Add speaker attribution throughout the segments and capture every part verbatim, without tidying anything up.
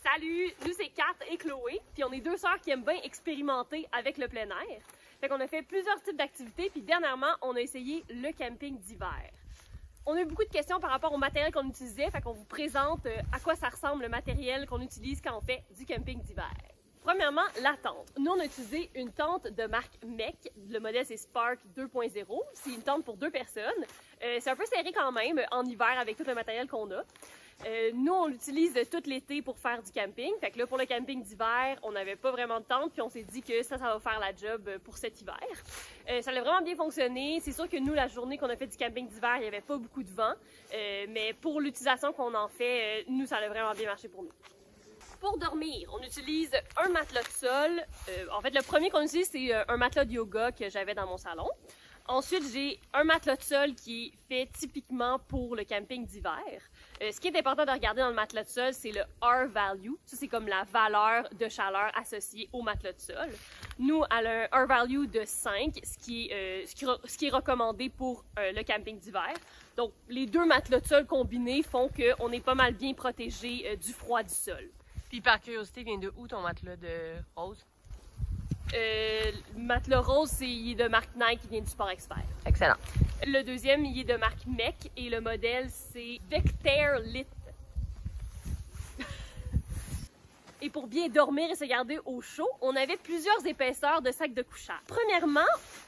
Speaker 1: Salut, nous c'est Kat et Chloé, puis on est deux sœurs qui aiment bien expérimenter avec le plein air. Fait qu'on a fait plusieurs types d'activités, puis dernièrement, on a essayé le camping d'hiver. On a eu beaucoup de questions par rapport au matériel qu'on utilisait, fait qu'on vous présente à quoi ça ressemble le matériel qu'on utilise quand on fait du camping d'hiver. Premièrement, la tente. Nous, on a utilisé une tente de marque M E C. Le modèle, c'est Spark deux point zéro. C'est une tente pour deux personnes. Euh, c'est un peu serré quand même en hiver avec tout le matériel qu'on a. Euh, nous, on l'utilise tout l'été pour faire du camping. Fait que là, pour le camping d'hiver, on n'avait pas vraiment de tente, puis on s'est dit que ça, ça va faire la job pour cet hiver. Euh, ça a vraiment bien fonctionné. C'est sûr que nous, la journée qu'on a fait du camping d'hiver, il n'y avait pas beaucoup de vent. Euh, mais pour l'utilisation qu'on en fait, euh, nous, ça a vraiment bien marché pour nous. Pour dormir, on utilise un matelas de sol. Euh, en fait, le premier qu'on utilise, c'est un matelas de yoga que j'avais dans mon salon. Ensuite, j'ai un matelas de sol qui est fait typiquement pour le camping d'hiver. Euh, ce qui est important de regarder dans le matelas de sol, c'est le R-value. Ça, c'est comme la valeur de chaleur associée au matelas de sol. Nous, elle a un R-value de cinq, ce qui est, euh, ce qui, ce qui est recommandé pour euh, le camping d'hiver. Donc, les deux matelas de sol combinés font qu'on est pas mal bien protégé euh, du froid du sol.
Speaker 2: Puis par curiosité, vient de où ton matelas de rose?
Speaker 1: Euh, le matelas rose, c'est, il est de marque Nike qui vient du Sport Expert.
Speaker 2: Excellent.
Speaker 1: Le deuxième, il est de marque M E C et le modèle, c'est Vectair Lit. Et pour bien dormir et se garder au chaud, on avait plusieurs épaisseurs de sacs de couchage. Premièrement,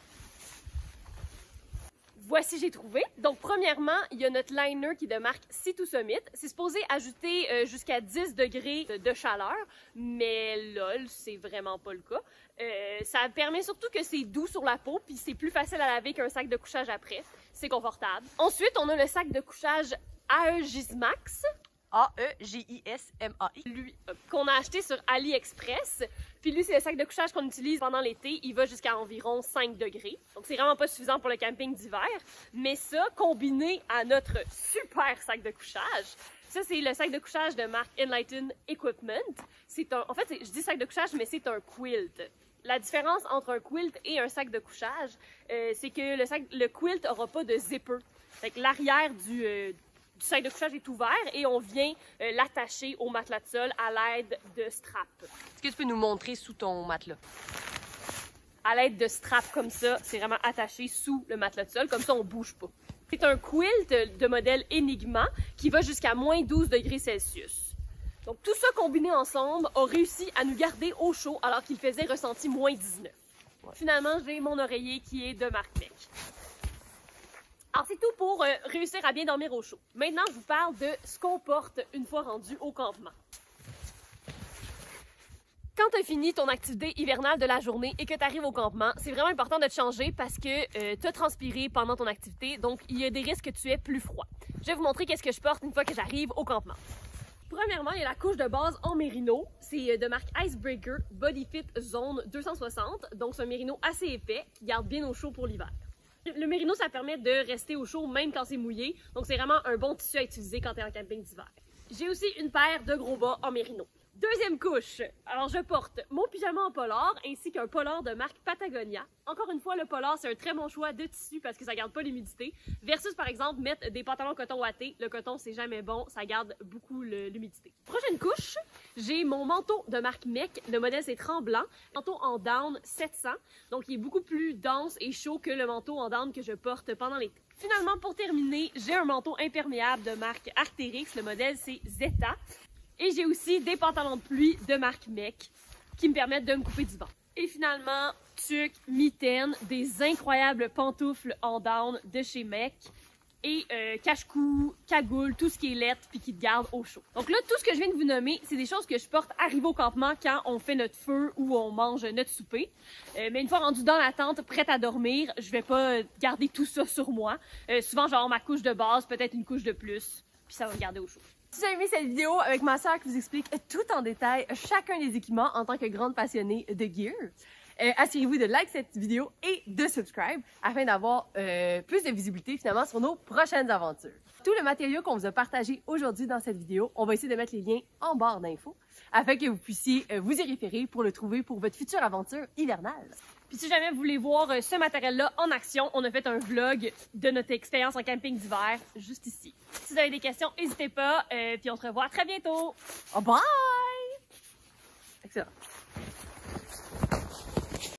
Speaker 1: voici, j'ai trouvé. Donc, premièrement, il y a notre liner qui est de marque Sea to Summit. C'est supposé ajouter euh, jusqu'à dix degrés de, de chaleur, mais lol, c'est vraiment pas le cas. Euh, ça permet surtout que c'est doux sur la peau, puis c'est plus facile à laver qu'un sac de couchage après. C'est confortable. Ensuite, on a le sac de couchage Aegismax.
Speaker 2: A E G I S M A I.
Speaker 1: Lui, euh, qu'on a acheté sur AliExpress. Puis lui, c'est le sac de couchage qu'on utilise pendant l'été. Il va jusqu'à environ cinq degrés. Donc, c'est vraiment pas suffisant pour le camping d'hiver. Mais ça, combiné à notre super sac de couchage, ça, c'est le sac de couchage de marque Enlighten Equipment. C'est un, en fait, je dis sac de couchage, mais c'est un quilt. La différence entre un quilt et un sac de couchage, euh, c'est que le, sac, le quilt aura pas de zipper. Fait que l'arrière du... Euh, Du sac de couchage est ouvert et on vient euh, l'attacher au matelas de sol à l'aide de straps.
Speaker 2: Est-ce que tu peux nous montrer sous ton matelas?
Speaker 1: À l'aide de straps comme ça, c'est vraiment attaché sous le matelas de sol, comme ça on bouge pas. C'est un quilt de modèle Enigma qui va jusqu'à moins douze degrés Celsius. Donc tout ça combiné ensemble a réussi à nous garder au chaud alors qu'il faisait ressenti moins dix-neuf. Ouais. Finalement, j'ai mon oreiller qui est de marque M E C. Alors, c'est tout pour euh, réussir à bien dormir au chaud. Maintenant, je vous parle de ce qu'on porte une fois rendu au campement. Quand tu as fini ton activité hivernale de la journée et que tu arrives au campement, c'est vraiment important de te changer parce que euh, tu as transpiré pendant ton activité, donc il y a des risques que tu aies plus froid. Je vais vous montrer qu'est-ce que je porte une fois que j'arrive au campement. Premièrement, il y a la couche de base en mérino. C'est de marque Icebreaker Body Fit Zone deux cent soixante, donc c'est un mérino assez épais qui garde bien au chaud pour l'hiver. Le mérino, ça permet de rester au chaud même quand c'est mouillé. Donc, c'est vraiment un bon tissu à utiliser quand tu es en camping d'hiver. J'ai aussi une paire de gros bas en mérino. Deuxième couche. Alors, je porte mon pyjama en polar ainsi qu'un polar de marque Patagonia. Encore une fois, le polar, c'est un très bon choix de tissu parce que ça garde pas l'humidité. Versus, par exemple, mettre des pantalons coton ouatés. Le coton, c'est jamais bon. Ça garde beaucoup l'humidité. Prochaine couche, j'ai mon manteau de marque M E C. Le modèle, c'est Tremblant. Manteau en down sept cents. Donc, il est beaucoup plus dense et chaud que le manteau en down que je porte pendant l'été. Finalement, pour terminer, j'ai un manteau imperméable de marque Arc'teryx. Le modèle, c'est Zeta. Et j'ai aussi des pantalons de pluie de marque M E C qui me permettent de me couper du vent. Et finalement, tuque, mitaine, des incroyables pantoufles en down de chez M E C et euh, cache-cou, cagoule, tout ce qui est lettre puis qui te garde au chaud. Donc là, tout ce que je viens de vous nommer, c'est des choses que je porte arrivé au campement quand on fait notre feu ou on mange notre souper. Euh, mais une fois rendu dans la tente, prête à dormir, je vais pas garder tout ça sur moi. Euh, souvent, genre ma couche de base, peut-être une couche de plus, puis ça va me garder au chaud.
Speaker 2: Si vous avez aimé cette vidéo avec ma sœur qui vous explique tout en détail chacun des équipements en tant que grande passionnée de gear, euh, assurez-vous de like cette vidéo et de subscribe afin d'avoir euh, plus de visibilité finalement sur nos prochaines aventures. Tout le matériau qu'on vous a partagé aujourd'hui dans cette vidéo, on va essayer de mettre les liens en barre d'infos afin que vous puissiez euh, vous y référer pour le trouver pour votre future aventure hivernale.
Speaker 1: Puis si jamais vous voulez voir ce matériel-là en action, on a fait un vlog de notre expérience en camping d'hiver juste ici. Si vous avez des questions, n'hésitez pas, euh, puis on se revoit très bientôt.
Speaker 2: Oh bye! Excellent.